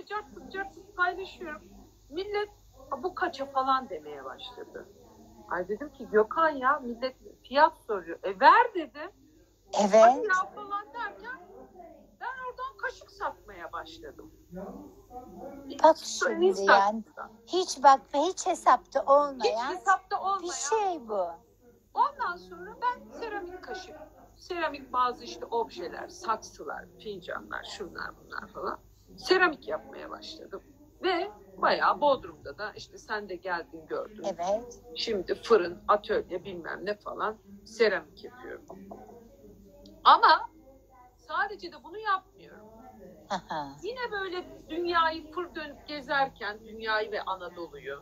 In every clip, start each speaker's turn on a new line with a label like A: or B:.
A: böyle cart paylaşıyorum. Millet bu kaça falan demeye başladı. Ay dedim ki Gökhan ya, millet fiyat soruyor. Ver dedim.
B: Evet.
A: Hadi ya falan derken ben oradan kaşık satmaya başladım.
B: Bak şimdi yani hiç hesapta olmayan bir şey bu.
A: Ondan sonra ben seramik kaşık, seramik bazı işte objeler, saksılar, fincanlar, şunlar bunlar falan seramik yapmaya başladım. Ve bayağı Bodrum'da da işte sen de geldin gördün.
B: Evet.
A: Şimdi fırın, atölye bilmem ne falan seramik yapıyorum. Ama sadece de bunu yapmıyorum. Yine böyle dünyayı fır dönüp gezerken, dünyayı ve Anadolu'yu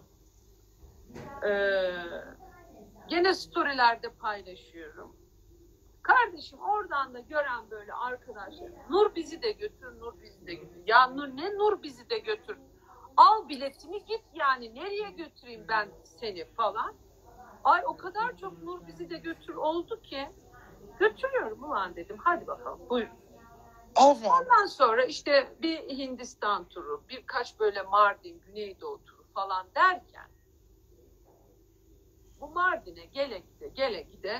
A: gene storylerde paylaşıyorum. Kardeşim oradan da gören böyle arkadaşlar, Nur bizi de götür, Nur bizi de götür. Ya Nur ne Nur bizi de götür? Al biletini git, yani nereye götüreyim ben seni falan. Ay o kadar çok Nur bizi de götür oldu ki götürüyorum ulan dedim, hadi bakalım buyurun.
B: Evet.
A: Ondan sonra işte bir Hindistan turu, birkaç böyle Mardin, Güneydoğu turu falan derken bu Mardin'e gele gide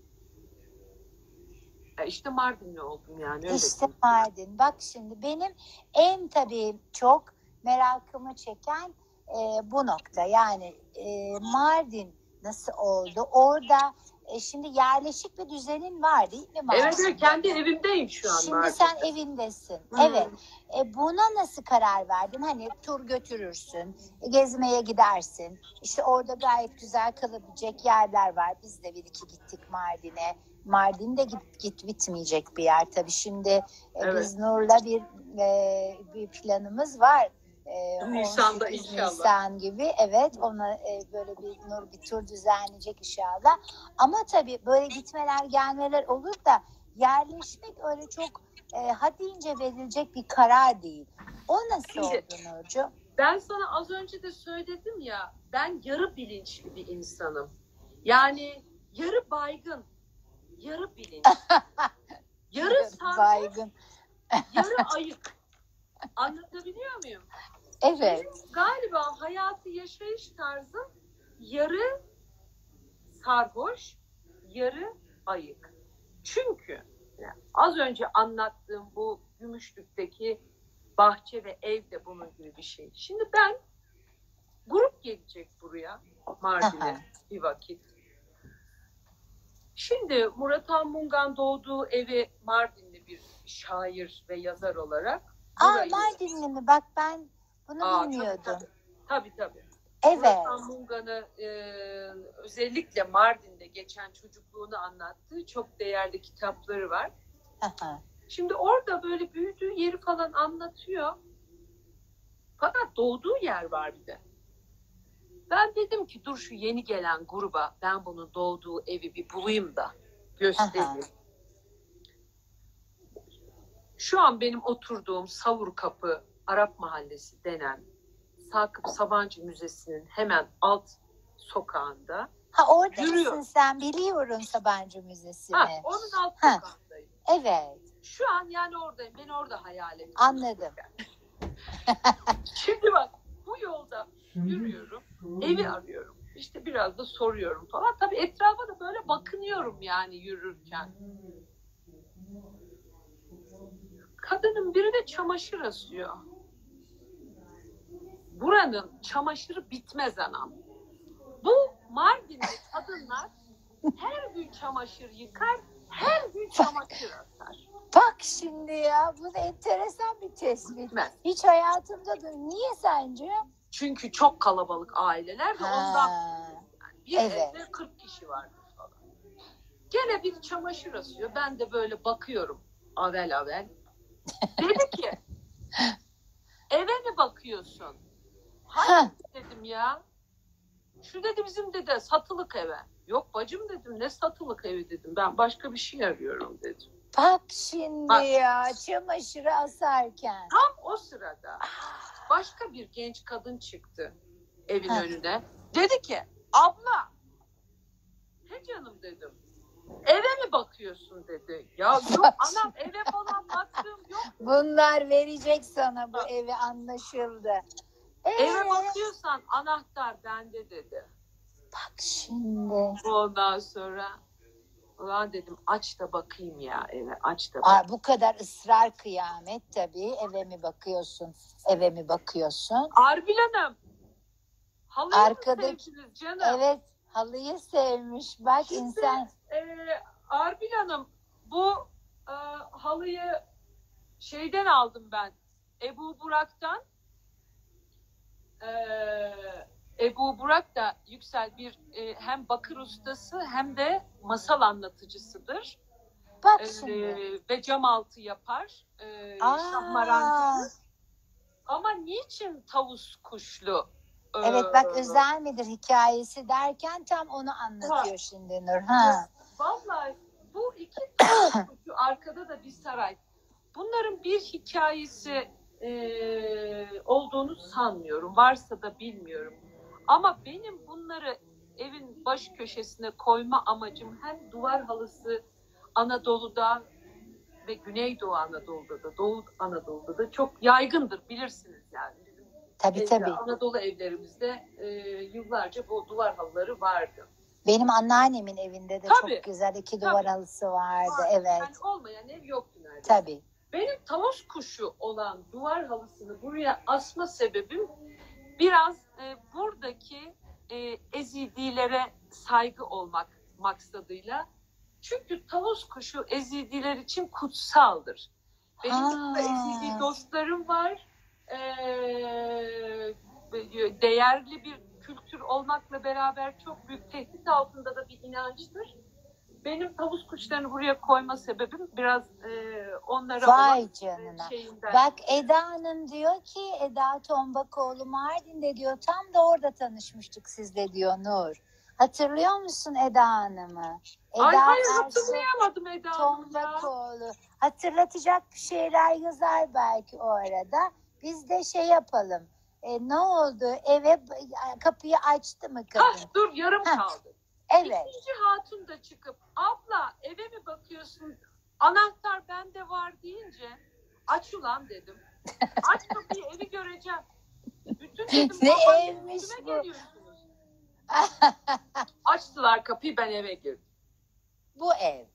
A: işte Mardinli oldum yani.
B: İşte Mardin. Bak şimdi benim en tabii çok merakımı çeken bu nokta. Yani Mardin nasıl oldu? Orada şimdi yerleşik bir düzenin var değil mi Mardin'de?
A: Evet, kendi evimdeyim şu an.
B: Şimdi sen evindesin. Evet. Buna nasıl karar verdin? Hani tur götürürsün, gezmeye gidersin. İşte orada gayet güzel kalabilecek yerler var. Biz de bir iki gittik Mardin'e. Mardin'de git bitmeyecek bir yer tabii. Şimdi biz Nur'la bir planımız var.
A: Nisan'da inşallah.
B: Nisan gibi, evet, ona böyle bir tur düzenleyecek inşallah. Ama tabii böyle gitmeler gelmeler olur da yerleşmek öyle çok ha deyince verilecek bir karar değil. O nasıl oldu Nurcu?
A: Ben sana az önce de söyledim ya, ben yarı bilinçli bir insanım. Yani yarı baygın, yarı bilinç, yarı baygın, yarı ayık. Anlatabiliyor muyum?
B: Evet.
A: Benim galiba hayatı yaşayış tarzım yarı sarhoş, yarı ayık. Çünkü az önce anlattığım bu Gümüşlük'teki bahçe ve ev de bunun gibi bir şey. Şimdi ben grup gelecek buraya Mardin'e bir vakit. Şimdi Murat Anmungan doğduğu evi Mardinli bir şair ve yazar olarak.
B: Mardinli mi? Bak ben bunu bilmiyordum.
A: Tabii.
B: Evet.
A: Murat Anmungan'ı özellikle Mardin'de geçen çocukluğunu anlattığı çok değerli kitapları var. Şimdi orada böyle büyüdüğü yeri falan anlatıyor. Fakat doğduğu yer var bir de. Ben dedim ki dur şu yeni gelen gruba ben bunun doğduğu evi bir bulayım da göstereyim. Şu an benim oturduğum Savurkapı Arap Mahallesi denen Sakıp Sabancı Müzesi'nin hemen alt sokağında.
B: Oradasın sen, biliyorum Sabancı Müzesi'ni.
A: Onun alt sokağındayım.
B: Evet.
A: Şu an yani oradayım. Ben orada hayal ediyorum.
B: Anladım.
A: Şimdi bak bu yolda yürüyorum. Evi arıyorum. İşte biraz da soruyorum falan. Tabii etrafa da böyle bakınıyorum yani yürürken. Kadının biri de çamaşır asıyor. Buranın çamaşırı bitmez anam. Bu Mardin'de kadınlar her gün çamaşır yıkar, her gün çamaşır asar.
B: Bak şimdi ya, bu da enteresan bir tespit.
A: Bitmez.
B: Hiç hayatımda da. Niye sence?
A: Çünkü çok kalabalık aileler ve ondan. Yani bir evde 40 kişi vardır falan. Gene bir çamaşır asıyor. Ben de böyle bakıyorum avel. Dedi ki eve mi bakıyorsun? Hayır dedim ya. Şu dedi bizim dedi satılık eve. Yok bacım dedim, ne satılık evi dedim. Ben başka bir şey arıyorum dedim.
B: Bak şimdi ya, çamaşırı asarken.
A: Tam o sırada başka bir genç kadın çıktı evin önüne. Dedi ki abla. He canım dedim. Eve mi bakıyorsun dedi. Ya yok anam, eve falan baktığım yok.
B: Bunlar verecek sana bu evi, anlaşıldı.
A: Eve bakıyorsan anahtar bende dedi.
B: Bak şimdi.
A: Ondan sonra ulan dedim aç da bakayım ya eve, aç da bakayım.
B: Bu kadar ısrar kıyamet tabii. Eve mi bakıyorsun? Eve mi bakıyorsun?
A: Arbil Hanım, halıyı
B: Arkadaki-
A: mı sevdiniz canım?
B: Evet, halıyı sevmiş. Bak
A: Şimdi,
B: insan.
A: Arbil Hanım, bu halıyı şeyden aldım ben. Ebu Burak'tan. Ebu Burak da Yüksel bir hem bakır ustası hem de masal anlatıcısıdır.
B: Bak şimdi.
A: Ve cam altı yapar. Şahmarancı. Ama niçin tavus kuşlu?
B: Evet bak, özel midir hikayesi derken tam onu anlatıyor şimdi Nur.
A: Vallahi bu iki tavus kuşu, arkada da bir saray. Bunların bir hikayesi olduğunu sanmıyorum. Varsa da bilmiyorum. Ama benim bunları evin baş köşesine koyma amacım hem duvar halısı Anadolu'da ve Güneydoğu Anadolu'da da, Doğu Anadolu'da da çok yaygındır, bilirsiniz yani.
B: Tabii.
A: Anadolu evlerimizde yıllarca bu duvar halıları vardı.
B: Benim anneannemin evinde de
A: Tabii,
B: çok güzel iki duvar halısı vardı. Evet.
A: Yani olmayan ev yoktu neredeyse.
B: Tabii.
A: Benim tavus kuşu olan duvar halısını buraya asma sebebim biraz buradaki Ezidilere saygı olmak maksadıyla. Çünkü tavus kuşu Ezidiler için kutsaldır. Benim burada Ezidi dostlarım var. Değerli bir kültür olmakla beraber çok büyük tehdit altında da bir inançtır. Benim tavus kuşlarını buraya koyma sebebim biraz onlara
B: Vay canına.
A: Şeyinden.
B: Bak Eda Hanım diyor ki, Eda Tombakoğlu Mardin'de diyor, tam da orada tanışmıştık sizle diyor Nur. Hatırlıyor musun Eda Hanım'ı?
A: Hayır hatırlayamadım Eda Hanım ya.
B: Tombakoğlu. Hatırlatacak bir şeyler yazar belki o arada. Biz de şey yapalım. Ne oldu? Eve kapıyı açtı mı kadın?
A: Dur yarım kaldı.
B: Evet.
A: İkinci hatun da çıkıp abla eve mi bakıyorsun? Anahtar bende var deyince aç ulan dedim. Aç kapıyı, evi göreceğim. Bütün dedim,
B: ne
A: babanın
B: evmiş
A: üstüme
B: bu?
A: geliyorsunuz. Açtılar kapıyı, ben eve girdim.
B: Bu ev.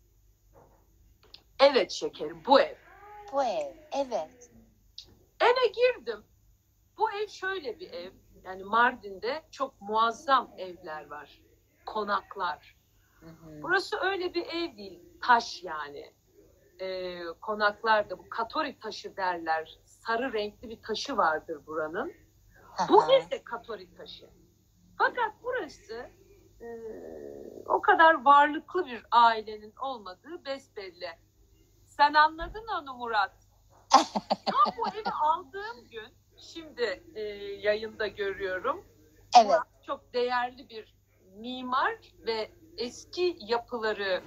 A: Evet şekerim, bu ev.
B: Bu ev. Evet.
A: Eve girdim. Bu ev şöyle bir ev. Yani Mardin'de çok muazzam evler var. Konaklar. Burası öyle bir ev değil. Taş yani. Konaklarda bu katori taşı derler. Sarı renkli bir taşı vardır buranın. Bu ev de katori taşı. Fakat burası o kadar varlıklı bir ailenin olmadığı besbelli. Sen anladın onu Murat. Tam bu evi aldığım gün, şimdi yayında görüyorum.
B: Evet.
A: Murat çok değerli bir mimar ve eski yapıları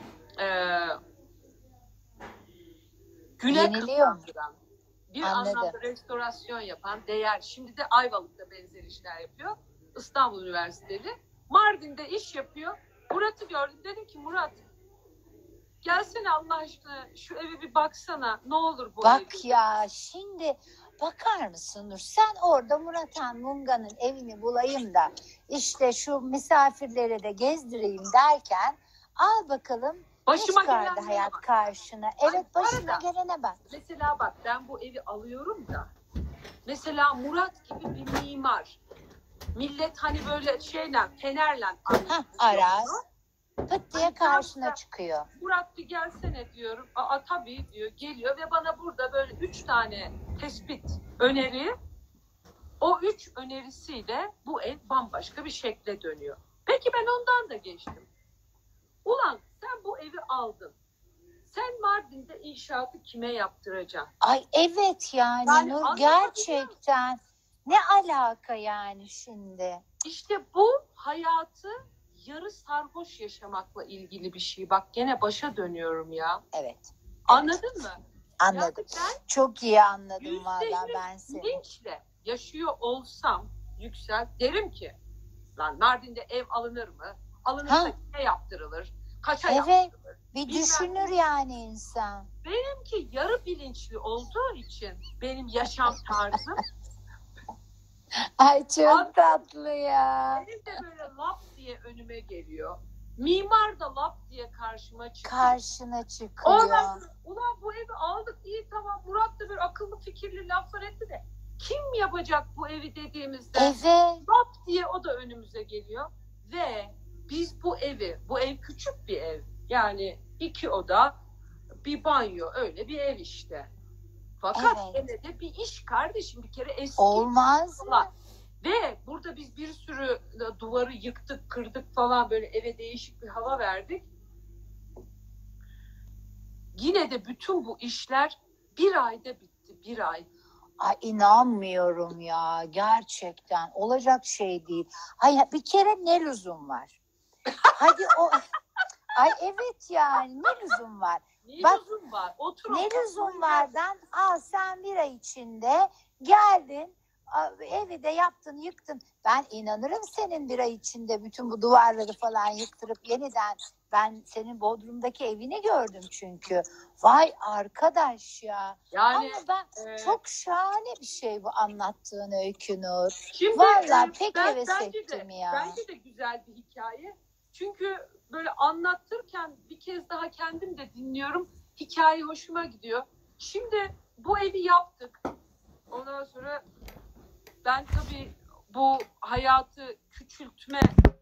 A: güne kazandıran, bir anlamda restorasyon yapan, değer. Şimdi de Ayvalık'ta benzer işler yapıyor. İstanbul Üniversiteli. Mardin'de iş yapıyor. Murat'ı gördüm. Dedim ki Murat, gelsene Allah aşkına şu eve bir baksana. Ne olur bu
B: Bak
A: evi.
B: ya şimdi bakar mısın Nur? Sen orada Murat Han Munga'nın evini bulayım da işte şu misafirlere de gezdireyim derken al bakalım
A: Başıma
B: ne çıkardı
A: gelenlere
B: hayat
A: bak.
B: karşına. Evet,
A: bu
B: başına
A: arada,
B: gelene bak.
A: Mesela bak, ben bu evi alıyorum da mesela Murat gibi bir mimar. Millet hani böyle şeyle, fenerle
B: Arar. Pıt diye
A: Hani
B: karşına
A: Murat'la-
B: çıkıyor.
A: Murat bir gelsene diyorum. Aa tabii diyor, geliyor ve bana burada böyle 3 tane tespit öneri. O 3 önerisiyle bu ev bambaşka bir şekle dönüyor. Peki ben ondan da geçtim. Ulan sen bu evi aldın. Sen Mardin'de inşaatı kime yaptıracaksın?
B: Ay evet yani
A: Yani
B: Nur,
A: anlatabiliyor
B: gerçekten ne alaka yani şimdi?
A: İşte bu hayatı yarı sarhoş yaşamakla ilgili bir şey. Bak gene başa dönüyorum ya.
B: Evet.
A: Anladın mı?
B: Anladım.
A: Yani ben
B: Çok iyi anladım
A: %100
B: valla ben seni.
A: bilinçle yaşıyor olsam Yüksel, derim ki lan Mardin'de ev alınır mı? Alınırsa kime yaptırılır? Kaça
B: Evet.
A: yaptı?
B: Bir
A: Bilmem.
B: düşünür yani insan.
A: Benimki yarı bilinçli olduğu için benim yaşam tarzım
B: Ay çok tatlı ya.
A: benim de böyle lap diye önüme geliyor. Mimar da lap diye karşıma çıkıyor.
B: Karşına çıkıyor.
A: Ondan sonra ulan bu evi aldık iyi tamam Murat da bir akıllı fikirli laflar etti de kim yapacak bu evi dediğimizde
B: Evet.
A: lap diye o da önümüze geliyor ve biz bu ev küçük bir ev yani 2 oda bir banyo öyle bir ev işte. Fakat
B: Evet.
A: gene de bir iş kardeşim bir kere eski.
B: Olmaz mı?
A: Falan. Ve burada biz bir sürü duvarı yıktık, kırdık falan böyle eve değişik bir hava verdik. Yine de bütün bu işler bir ayda bitti, bir ay.
B: Ay inanmıyorum ya. Gerçekten. Olacak şey değil. Ay bir kere ne lüzum var? Hadi o... Ay evet yani ne lüzum var?
A: Ne
B: Bak,
A: lüzum var? Otur.
B: Ne lüzum vardan al sen bir ay içinde geldin evi de yaptın yıktın. Ben inanırım senin bir ay içinde bütün bu duvarları falan yıktırıp yeniden ben senin Bodrum'daki evini gördüm çünkü. Vay arkadaş ya.
A: Yani
B: ama ben çok şahane bir şey bu anlattığın Öykü Nur.
A: şimdi
B: Vallahi pek heves ettim ya.
A: Bence de güzel bir hikaye. Çünkü böyle anlattırken bir kez daha kendim de dinliyorum. Hikaye hoşuma gidiyor. Şimdi bu evi yaptık. Ondan sonra ben tabii bu hayatı küçültme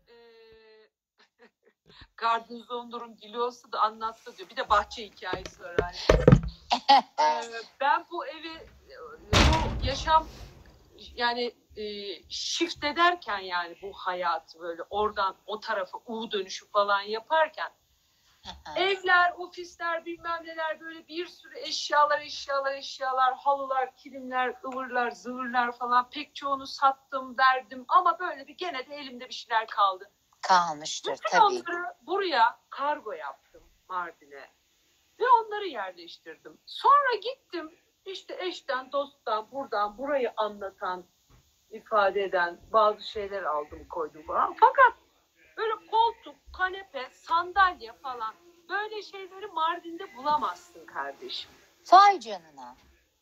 A: Gardenzonder'un dili olsa da anlattı diyor. Bir de bahçe hikayesi var hani. Ben bu evi, bu yaşam yani shift ederken yani bu hayatı böyle oradan o tarafa U dönüşü falan yaparken evler, ofisler bilmem neler böyle bir sürü eşyalar, halılar, kilimler, ıvırlar, zıvırlar falan pek çoğunu sattım derdim ama böyle bir gene de elimde bir şeyler kaldı.
B: Kalmıştır
A: bütün
B: tabii.
A: onları buraya kargo yaptım Mardin'e ve onları yerleştirdim. Sonra gittim işte eşten, dosttan, buradan burayı anlatan, ifade eden bazı şeyler aldım koydum falan. Fakat böyle koltuk, kanepe, sandalye falan böyle şeyleri Mardin'de bulamazsın kardeşim.
B: Vay canına.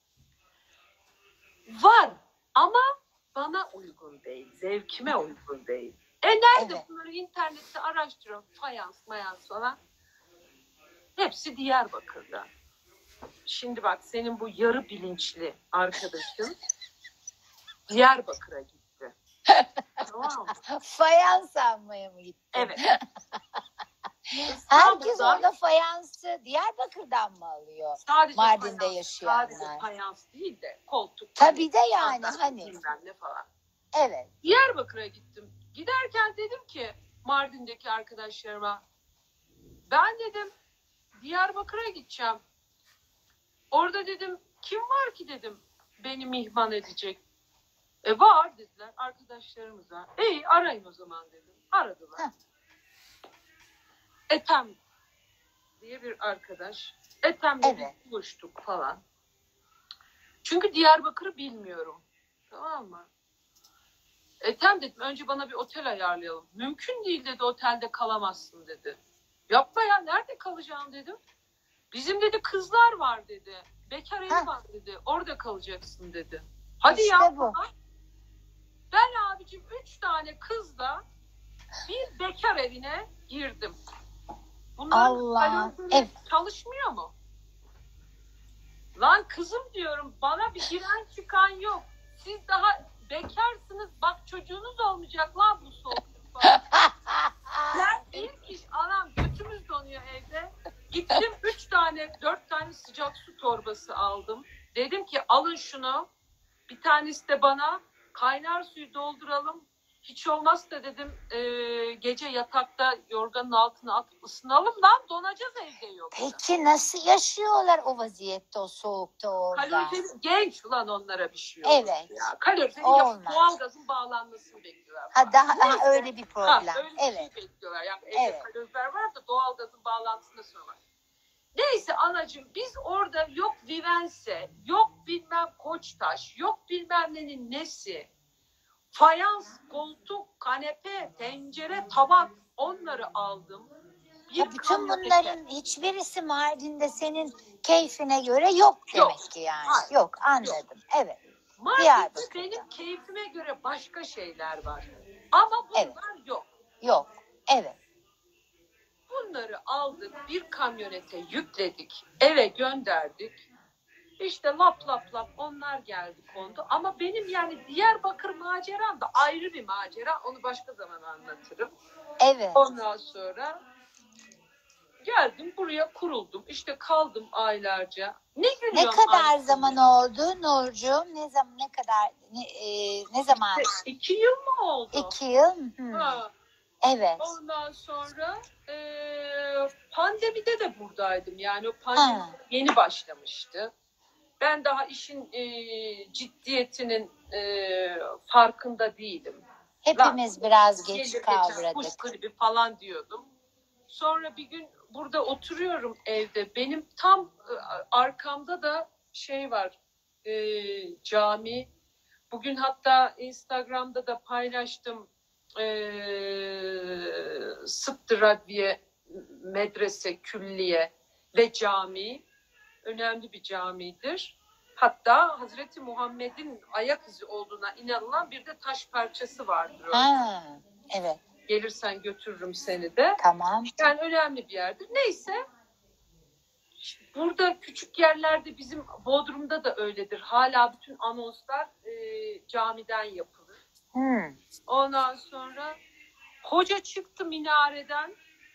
A: Var ama bana uygun değil, zevkime uygun değil. Nerede
B: Evet.
A: bunları internette araştırıyorum, fayans, mayans falan. Hepsi Diyarbakır'da. Şimdi bak senin bu yarı bilinçli arkadaşın Diyarbakır'a gitti. Tamam mı?
B: Fayans almaya mı gittin?
A: Evet.
B: Herkes orada fayansı Diyarbakır'dan mı alıyor?
A: Sadece
B: Mardin'de
A: fayans,
B: yaşayanlar.
A: sadece fayans değil de koltuk.
B: Tabii de yani hani.
A: Bilmem ne falan.
B: Evet.
A: Diyarbakır'a gittim. Giderken dedim ki Mardin'deki arkadaşlarıma ben dedim Diyarbakır'a gideceğim. Orada dedim kim var ki dedim beni mihman edecek. Var dediler arkadaşlarımız var. İyi arayın o zaman dedim. Aradılar.
B: Heh.
A: Ethem diye bir arkadaş. Ethem'le
B: Evet.
A: biz buluştuk falan. Çünkü Diyarbakır'ı bilmiyorum. Tamam mı? Ethem dedim önce bana bir otel ayarlayalım. Mümkün değil dedi otelde kalamazsın dedi. Yapma ya nerede kalacağım dedim. Bizim dedi kızlar var dedi. Bekar evi var dedi. Orada kalacaksın dedi. Hadi
B: İşte
A: ya.
B: bu.
A: Ben abicim 3 tane kızla bir bekar evine girdim. Bunların
B: Allah.
A: evet. Çalışmıyor mu? Lan kızım diyorum bana bir giren çıkan yok. Siz daha bekarsınız. Bak çocuğunuz olmayacak lan bu soğukta falan. Ben ilk iş anam götümüz donuyor evde. Gittim 4 tane sıcak su torbası aldım. Dedim ki alın şunu. Bir tanesi de bana kaynar suyu dolduralım. Hiç olmazsa dedim gece yatakta yorganın altına atıp ısınalım lan donacağız evde yok.
B: Peki nasıl yaşıyorlar o vaziyette o soğukta orada?
A: Kaloriferi genç ulan onlara bir şey olur.
B: Evet.
A: Ya. Kaloriferi
B: Olmaz.
A: doğalgazın bağlanmasını bekliyorlar.
B: Ha daha öyle bir problem.
A: Öyle bir
B: evet.
A: şey bekliyorlar. Yani evde
B: Evet.
A: kalorifer var da doğalgazın bağlantısında sorun var. Neyse anacığım biz orada yok Vivense, yok bilmem Koçtaş, yok bilmem nenin nesi. Fayans, koltuk, kanepe, tencere, tabak onları aldım.
B: Ya bütün bunların hiçbirisi Mardin'de senin keyfine göre yok demek ki yani.
A: Hayır.
B: Yok, anladım. Evet.
A: Mardin'de benim keyfime göre başka şeyler var. Ama bunlar yok.
B: Yok. Evet.
A: Bunları aldık, bir kamyonete yükledik, eve gönderdik. İşte lap lap lap onlar geldi kondu. Ama benim yani Diyarbakır maceram da ayrı bir macera. Onu başka zaman anlatırım.
B: Evet.
A: Ondan sonra geldim buraya kuruldum. İşte kaldım aylarca.
B: Ne kadar zaman oldu Nurcuğum? Ne zaman?
A: 2 yıl mı oldu?
B: 2 yıl.
A: Ha.
B: Evet.
A: Ondan sonra pandemide de buradaydım. Yani o pandemi yeni başlamıştı. Ben daha işin ciddiyetinin farkında değilim.
B: Hepimiz biraz geç kavradık.
A: Kuş gribi falan diyordum. Sonra bir gün burada oturuyorum evde. Benim tam arkamda da şey var, cami. Bugün hatta Instagram'da da paylaştım. Sıttı Radviye Medrese, Külliye ve cami. Önemli bir camidir. Hatta Hazreti Muhammed'in ayak izi olduğuna inanılan bir de taş parçası vardır.
B: Ha, evet.
A: Gelirsen götürürüm seni de.
B: Tamam.
A: Yani önemli bir yerdir. Neyse. Burada küçük yerlerde bizim Bodrum'da da öyledir. Hala bütün anonslar camiden yapılır. Ondan sonra hoca çıktı minareden,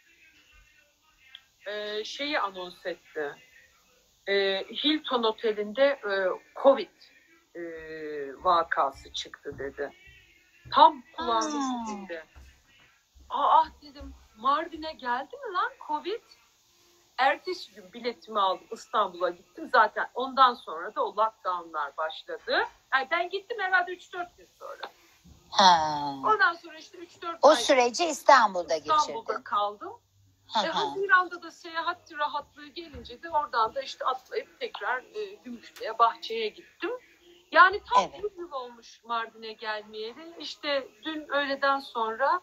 A: şeyi anons etti. Hilton Oteli'nde Covid vakası çıktı dedi. Tam kulağımın dibinde. Dedim, Mardin'e geldi mi lan Covid? Ertesi gün biletimi aldım, İstanbul'a gittim. Zaten ondan sonra da o lockdownlar başladı. Yani ben gittim herhalde 3-4 gün sonra. Ondan sonra işte 3-4
B: o süreci İstanbul'da
A: kaldım. Haziran'da da seyahat rahatlığı gelince de oradan da işte atlayıp tekrar Gümüşlü'ye, Bahçe'ye gittim. Yani tam bir yıl olmuş Mardin'e gelmeyeli. İşte dün öğleden sonra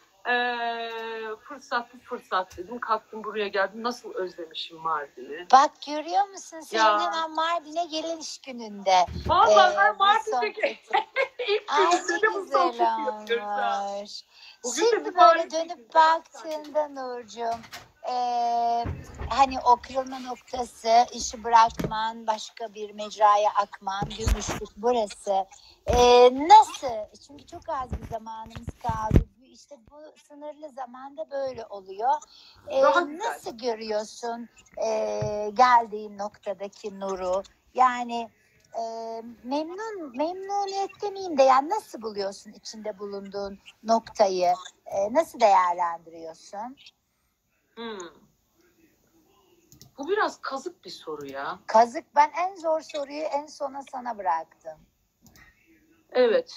A: fırsat dedim. Kalktım buraya geldim. Nasıl özlemişim Mardin'i.
B: Bak görüyor musun? Senin hemen Mardin'e geliş gününde.
A: Vallahi ben Mardin'de ilk
B: günümde bu güzel olmuş. Şimdi böyle dönüp baktığında Nurcuğum, hani o kırılma noktası, işi bırakman, başka bir mecraya akman, Gümüşlük burası. Nasıl? Çünkü çok az bir zamanımız kaldı. İşte bu sınırlı zamanda böyle oluyor. Nasıl görüyorsun geldiğin noktadaki nuru? Yani memnuniyet demeyeyim de yani nasıl buluyorsun içinde bulunduğun noktayı? Nasıl değerlendiriyorsun?
A: Bu biraz kazık bir soru ya.
B: Kazık. Ben en zor soruyu en sona sana bıraktım.
A: Evet.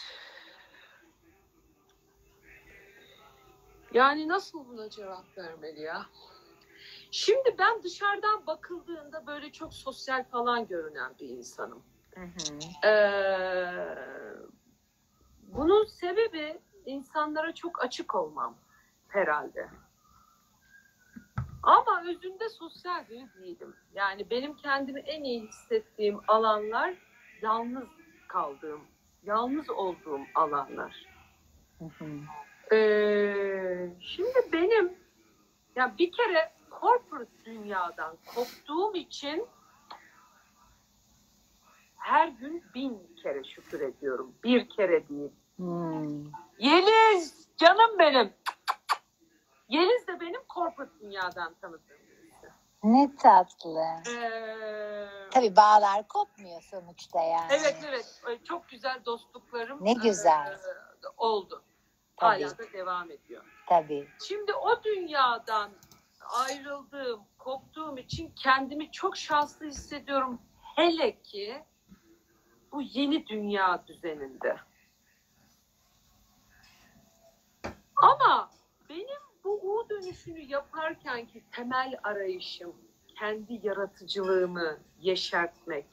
A: Yani nasıl buna cevap vermeli ya? Şimdi ben dışarıdan bakıldığında böyle çok sosyal falan görünen bir insanım. Bunun sebebi insanlara çok açık olmam herhalde. Ama özünde sosyal değilim. Yani benim kendimi en iyi hissettiğim alanlar yalnız kaldığım, yalnız olduğum alanlar. Şimdi benim yani bir kere corporate dünyadan koptuğum için her gün 1000 kere şükür ediyorum. Bir kere değil. Yeliz canım benim. Yeliz de benim corporate dünyadan tanıdığım birisi.
B: Ne tatlı. Tabii bağlar kopmuyor sonuçta yani.
A: Evet. Çok güzel dostluklarım
B: ne güzel.
A: oldu.
B: Tabii.
A: Hala da devam ediyor.
B: Tabii.
A: Şimdi o dünyadan ayrıldığım, koptuğum için kendimi çok şanslı hissediyorum. Hele ki bu yeni dünya düzeninde. Ama benim bu U dönüşünü yaparken ki temel arayışım kendi yaratıcılığımı yeşertmek.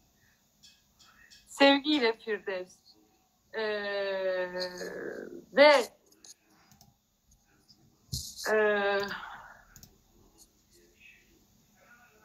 A: Sevgiyle Firdevs. Ve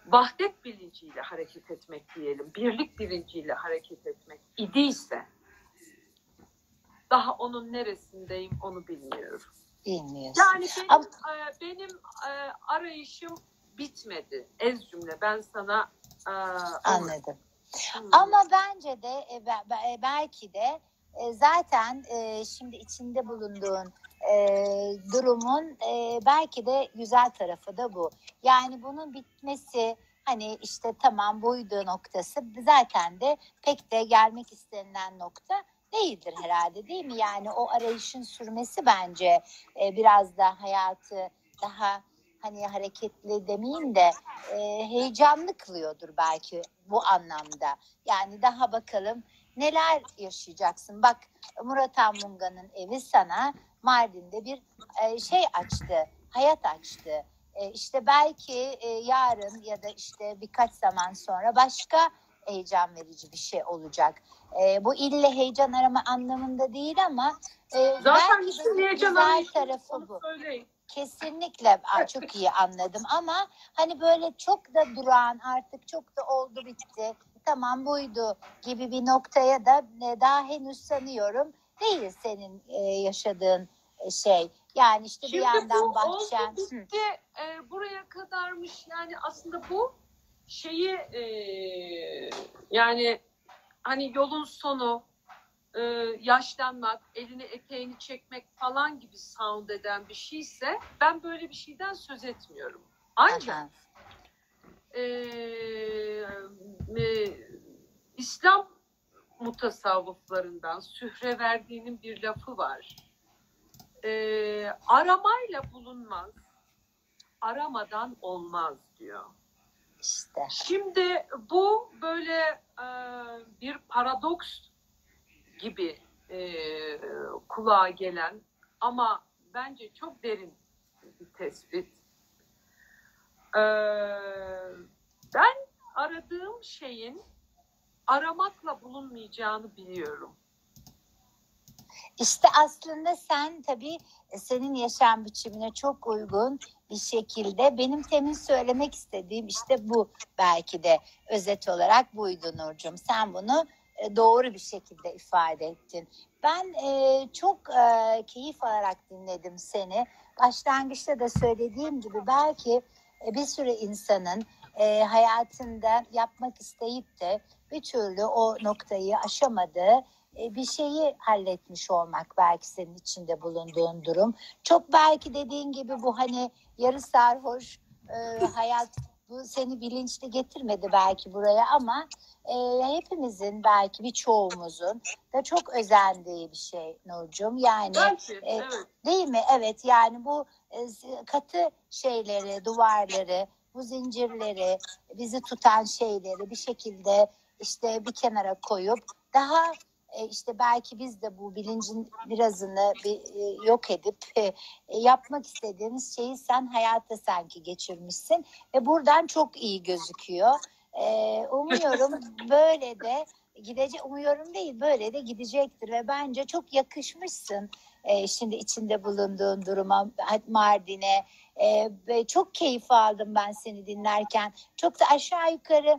A: vahdet bilinciyle hareket etmek diyelim, birlik bilinciyle hareket etmek idiyse, daha onun neresindeyim onu bilmiyorum.
B: Bilmiyorsun.
A: Yani benim arayışım bitmedi. Ez cümle ben sana
B: anladım. Ama bence de belki de zaten şimdi içinde bulunduğun durumun belki de güzel tarafı da bu. Yani bunun bitmesi, hani işte tamam buydu noktası zaten de pek de gelmek istenilen nokta değildir herhalde, değil mi? Yani o arayışın sürmesi bence biraz da hayatı daha hani hareketli demeyeyim de heyecanlı kılıyordur belki bu anlamda. Yani daha bakalım neler yaşayacaksın. Bak, Murat Anmunga'nın evi sana Mardin'de bir şey açtı, hayat açtı. İşte belki yarın ya da işte birkaç zaman sonra başka heyecan verici bir şey olacak. Bu ille heyecan arama anlamında değil ama
A: zaten
B: belki de güzel tarafı bu.
A: Söyleyin.
B: Kesinlikle çok iyi anladım ama hani böyle çok da durağan, artık çok da oldu bitti, tamam buydu gibi bir noktaya da daha henüz sanıyorum değil senin yaşadığın şey. Yani işte
A: Şimdi
B: bir yandan
A: bu
B: bahçen.
A: Oldu bitti, buraya kadarmış yani aslında bu şeyi yani hani yolun sonu, yaşlanmak, elini eteğini çekmek falan gibi sound eden bir şeyse ben böyle bir şeyden söz etmiyorum. Ancak İslam mutasavvıflarından Sühreverdi'nin bir lafı var. Aramayla bulunmaz, aramadan olmaz diyor.
B: İşte.
A: Şimdi bu böyle bir paradoks gibi kulağa gelen ama bence çok derin bir tespit. Ben aradığım şeyin aramakla bulunmayacağını biliyorum.
B: İşte aslında sen tabii senin yaşam biçimine çok uygun bir şekilde benim temin söylemek istediğim işte bu, belki de özet olarak buydu Nurcuğum. Sen bunu doğru bir şekilde ifade ettin. Ben çok keyif alarak dinledim seni. Başlangıçta da söylediğim gibi belki bir sürü insanın hayatında yapmak isteyip de bir türlü o noktayı aşamadığı bir şeyi halletmiş olmak belki senin içinde bulunduğun durum. Çok belki dediğin gibi bu hani yarı sarhoş hayat bu seni bilinçli getirmedi belki buraya ama hepimizin belki birçoğumuzun da çok özendiği bir şey Nurcuğum. Yani
A: belki, evet.
B: Değil mi? Evet, yani bu katı şeyleri, duvarları, bu zincirleri, bizi tutan şeyleri bir şekilde işte bir kenara koyup daha işte belki biz de bu bilincin birazını yok edip yapmak istediğimiz şeyi sen hayatta sanki geçirmişsin ve buradan çok iyi gözüküyor. Umuyorum böyle de umuyorum değil, böyle de gidecektir ve bence çok yakışmışsın şimdi içinde bulunduğun duruma, Mardin'e ve çok keyif aldım ben seni dinlerken. Çok da aşağı yukarı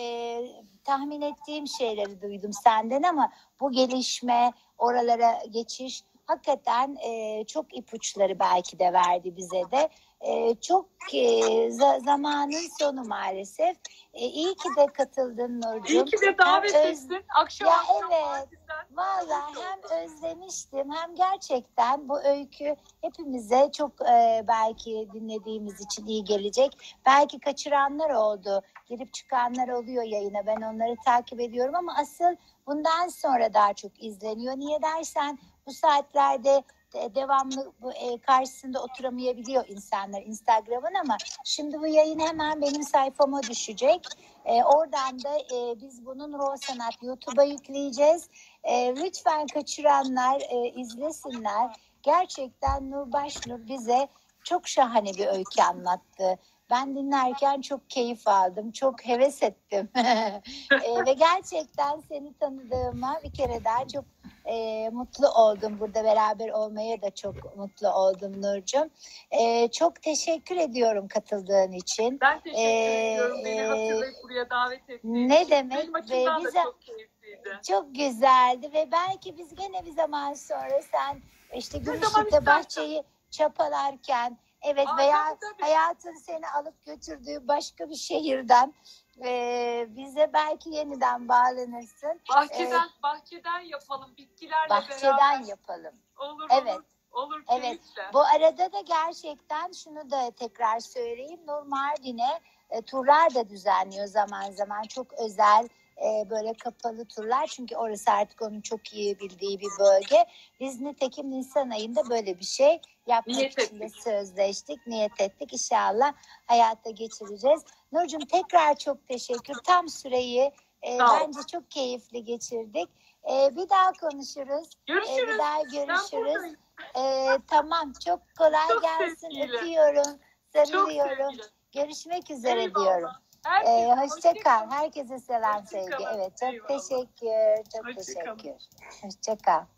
B: tahmin ettiğim şeyleri duydum senden ama bu gelişme, oralara geçiş hakikaten çok ipuçları belki de verdi bize de. Çok zamanın sonu maalesef. İyi ki de katıldın Nurcuğum.
A: İyi ki de davet ettin. Akşam
B: evet. Vallahi hem özlemiştim hem gerçekten bu öykü hepimize çok belki dinlediğimiz için iyi gelecek. Belki kaçıranlar oldu. Girip çıkanlar oluyor yayına. Ben onları takip ediyorum ama asıl bundan sonra daha çok izleniyor. Niye dersen bu saatlerde devamlı karşısında oturamayabiliyor insanlar Instagram'ın ama şimdi bu yayın hemen benim sayfama düşecek. Oradan da biz bunun Raw Sanat YouTube'a yükleyeceğiz. Lütfen kaçıranlar izlesinler. Gerçekten Nur Başnur bize çok şahane bir öykü anlattı. Ben dinlerken çok keyif aldım, çok heves ettim. Ve gerçekten seni tanıdığıma bir kere daha çok Mutlu oldum. Burada beraber olmaya da çok mutlu oldum Nurcuğum. Çok teşekkür ediyorum katıldığın için.
A: Ben teşekkür ediyorum. Beni hatırlayıp buraya davet ettiğin
B: Ne
A: için.
B: demek?
A: Benim açımdan da
B: Bize
A: çok keyifliydi.
B: çok güzeldi ve belki biz gene bir zaman sonra sen işte
A: Ne zaman
B: Gümüşlük'te
A: istersen.
B: bahçeyi çapalarken evet
A: Aa,
B: veya
A: tabii.
B: hayatın seni alıp götürdüğü başka bir şehirden bize belki yeniden bağlanırsın.
A: Bahçeden yapalım. Bitkilerle
B: Bahçeden
A: beraber.
B: yapalım.
A: Olur,
B: Evet.
A: olur. Olur,
B: Evet.
A: keyifle.
B: Bu arada da gerçekten şunu da tekrar söyleyeyim. Nur Mardin'e turlar da düzenliyor zaman zaman. Çok özel böyle kapalı turlar. Çünkü orası artık onun çok iyi bildiği bir bölge. Biz nitekim Nisan ayında böyle bir şey yapmak
A: Niyet
B: için de
A: ettik.
B: sözleştik. Niyet ettik. İnşallah hayata geçireceğiz. Nurcuğum tekrar çok teşekkür. Tam süreyi
A: Sağ ol.
B: bence çok keyifli geçirdik. Bir daha konuşuruz.
A: Görüşürüz.
B: Bir daha
A: Ben
B: görüşürüz.
A: buradayım.
B: Tamam çok kolay
A: Çok
B: gelsin.
A: sevgiyle.
B: Öpüyorum.
A: Çok
B: Sarılıyorum.
A: sevgiyle.
B: Görüşmek üzere
A: Eyvallah.
B: diyorum.
A: Herkese
B: Hoşça kal.
A: kal.
B: Herkese selam
A: Hoşça
B: sevgi.
A: kalın.
B: Evet çok
A: Eyvallah.
B: teşekkür. Çok
A: Hoşça kalın.
B: teşekkür. Hoşça kal.